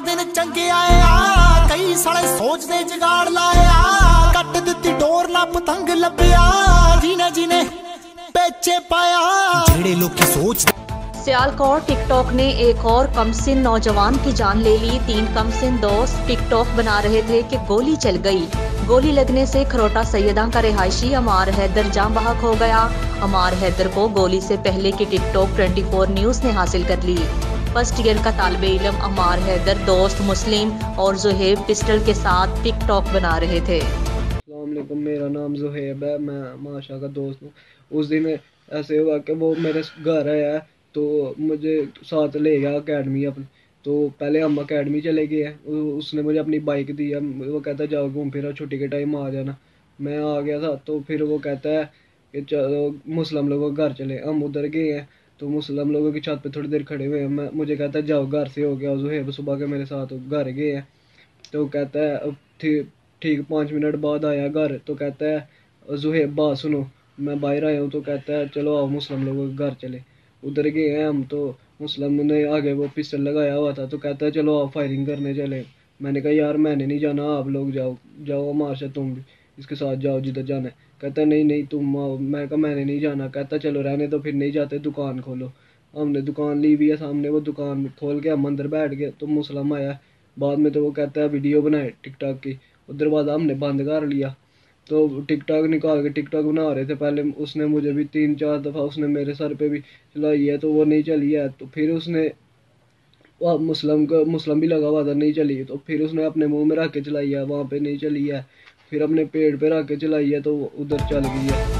दिन चंगे आए आ, कई साले सोचते जुगाड़ लाए आ, कट दिती डोर ना पतंग लभया, जिने जिने बेचे पाया जेड़े लोग सोच। सियालकोट टिकटॉक ने एक और कमसिन नौजवान की जान ले ली। 3 कमसिन दोस्त टिकटॉक बना रहे थे कि गोली चल गई। गोली लगने से खरोटा सैयदा का रिहायशी अमार हैदर जान बहक हो गया। अमार हैदर को गोली से पहले की टिकटॉक 24 न्यूज़ ने हासिल कर ली। फर्स्ट ईयर का तालिबे इल्म अमार हैदर दोस्त मुस्लिम और जुहेब पिस्टल के साथ टिकटॉक बना रहे थे। अस्सलामुअलैकुम, मेरा नाम जुहेब है, मैं माशा का दोस्त हूँ। उस दिन ऐसे हुआ कि वो मेरे घर आया तो मुझे साथ ले गया अकेडमी अपनी। तो पहले हम अकेडमी चले गए हैं, उसने मुझे अपनी बाइक दी है, वो कहता है जाओ घूम फिर छुट्टी के टाइम आ जाना। मैं आ गया था तो फिर वो कहता है कि चलो मुस्लिम लोगों के घर चले। हम उधर गए हैं तो मुस्लिम लोगों की छत पे थोड़ी देर खड़े हुए हैं। मुझे कहता है जाओ घर से हो गया। जुहेब सुबह के मेरे साथ घर गए हैं तो कहता है ठीक 5 मिनट बाद आया घर तो कहता है जुहेब बात सुनो, मैं बाहर आया हूँ। तो कहता है चलो आओ मुस्लिम लोगों के घर चले। उधर गए हैं हम तो मुस्लिम ने आगे वो पिस्टल लगाया हुआ था तो कहता है चलो आप फायरिंग करने चले। मैंने कहा यार मैंने नहीं जाना, आप लोग जाओ जाओ हमारे साथ, तुम भी इसके साथ जाओ जिधर जाना है। कहता है नहीं नहीं तुम आओ। मैं कहा मैंने नहीं जाना। कहता चलो रहने तो फिर नहीं जाते, दुकान खोलो। हमने दुकान ली हुई है सामने, वो दुकान खोल के हम अंदर बैठ गए तो मुस्लिम आया बाद में तो वो कहता है वीडियो बनाए टिकटॉक की। उधर बाद हमने बंद कर लिया तो टिकटॉक निकाल के टिकटॉक बना रहे थे। पहले उसने मुझे भी 3-4 दफ़ा उसने मेरे सर पे भी चलाई है तो वो नहीं चली है। तो फिर उसने मुस्लिम भी लगा हुआ था, नहीं चली। तो फिर उसने अपने मुंह में रख के चलाई है, वहाँ पे नहीं चली है। फिर अपने पेट पे रख के चलाई है तो उधर चल गई है।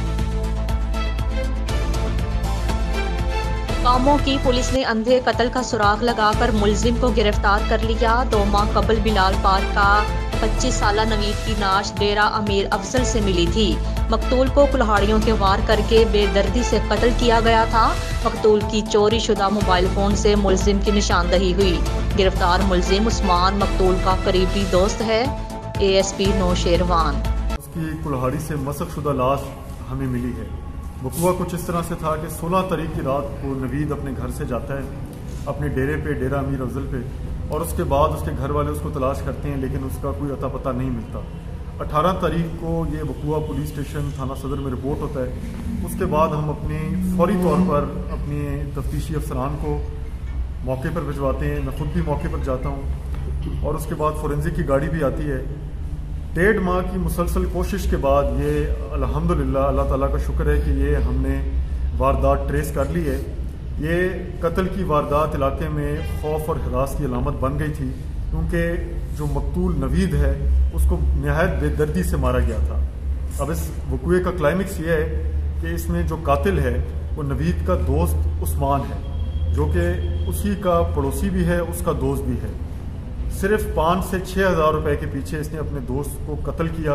कामों की पुलिस ने अंधे कत्ल का सुराग लगाकर मुलजिम को गिरफ्तार कर लिया। 2 माह कबल बिलाल पार्क का 25 साला नवीद की नाश डेरा अमीर अफजल से मिली थी। मकतूल को कुल्हाड़ियों के वार करके बेदर्दी से कत्ल किया गया था। मकतूल की चोरी शुदा मोबाइल फोन से मुलजिम की निशानदही हुई। गिरफ्तार मुलजिम उस्मान मकतूल का करीबी दोस्त है। ASP नौशेरवान। उसकी कुल्हाड़ी से मसक शुदा लाश हमें मिली है। वक़ुआ कुछ इस तरह से था कि 16 तारीख की रात को नवीद अपने घर से जाता है अपने डेरे पे, डेरा अमीर अफजल पे, और उसके बाद उसके घर वाले उसको तलाश करते हैं लेकिन उसका कोई अता पता नहीं मिलता। 18 तारीख को ये वक़ुआ पुलिस स्टेशन थाना सदर में रिपोर्ट होता है। उसके बाद हम अपने फौरी तौर पर अपने तफ्तीशी अफसरान को मौके पर भिजवाते हैं। मैं खुद भी मौके पर जाता हूँ और उसके बाद फोरेंसिक की गाड़ी भी आती है। 1.5 माह की मुसलसल कोशिश के बाद ये अल्हम्दुलिल्लाह अल्लाह ताला का शुक्र है कि ये हमने वारदात ट्रेस कर ली है। ये कत्ल की वारदात इलाके में खौफ और हरास की अलामत बन गई थी क्योंकि जो मकतूल नवीद है उसको नहायत बेदर्दी से मारा गया था। अब इस वक़ुए का क्लाइमेक्स ये है कि इसमें जो कातिल है वो नवीद का दोस्त उस्मान है जो कि उसी का पड़ोसी भी है, उसका दोस्त भी है। सिर्फ 5 से 6 हज़ार रुपए के पीछे इसने अपने दोस्त को कत्ल किया।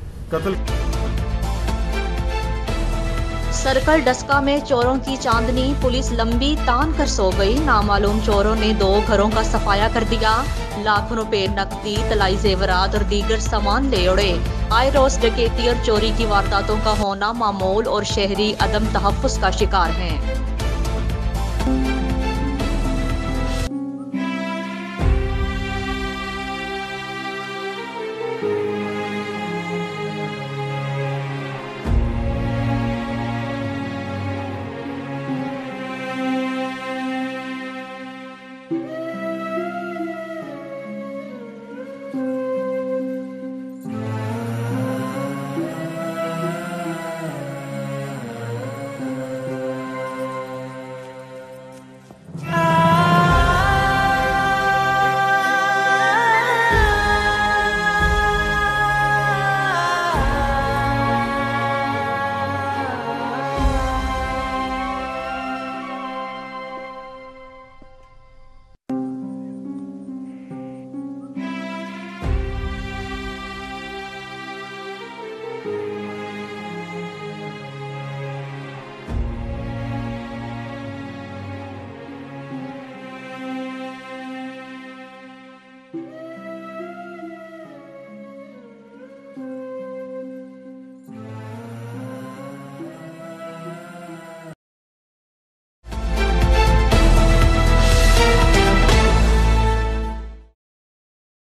सर्कल डस्का में चोरों की चांदनी, पुलिस लंबी तान कर सो गई। नामालूम चोरों ने 2 घरों का सफाया कर दिया। लाखों रुपए नकदी, तलाई जेवरात और दीगर सामान ले उड़े। आए रोज डकैती और चोरी की वारदातों का होना मामूल और शहरी अदम तहफ़्फ़ुज़ का शिकार हैं।